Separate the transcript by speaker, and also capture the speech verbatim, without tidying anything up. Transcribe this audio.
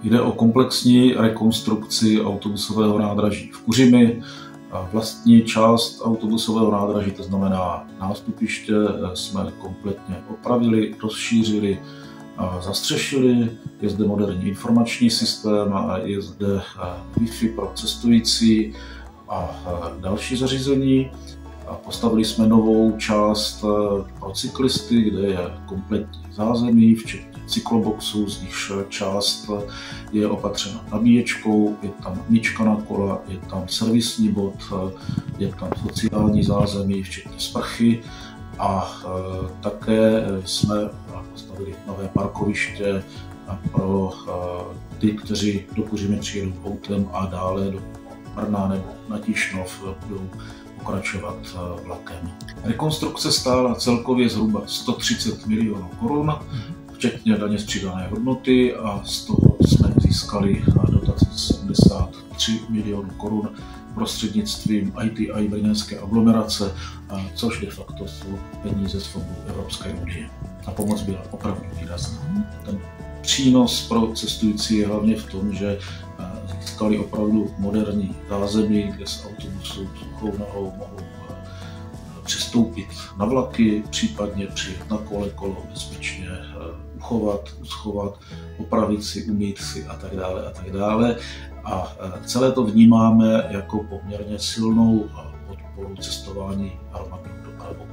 Speaker 1: Jde o komplexní rekonstrukci autobusového nádraží v Kuřimi. Vlastní část autobusového nádraží, to znamená nástupiště, jsme kompletně opravili, rozšířili, zastřešili. Je zde moderní informační systém, je zde Wi-Fi pro cestující a další zařízení. Postavili jsme novou část pro cyklisty, kde je kompletní zázemí, včetně cykloboxů, z nichž část je opatřena nabíječkou, je tam myčka na kola, je tam servisní bod, je tam sociální zázemí, včetně sprchy a také jsme postavili nové parkoviště pro ty, kteří do Kuřimi přijedou autem a dále do Brna nebo na Tišnov budou pokračovat vlakem. Rekonstrukce stála celkově zhruba sto třicet milionů korun, včetně daně z přidané hodnoty, a z toho jsme získali dotaci sedmdesát tři milionů korun prostřednictvím I T I brněnské aglomerace, což de facto jsou peníze z fondu Evropské unie. A pomoc byla opravdu výrazná. Ten přínos pro cestující je hlavně v tom, že získali opravdu moderní zázemí, kde z autobusu suchou nohou mohou přistoupit na vlaky, případně přijet na kole, kolo bezpečně uchovat, uschovat, opravit si, umýt si a tak dále a tak dále. A celé to vnímáme jako poměrně silnou podporu cestování hromadnou dopravou.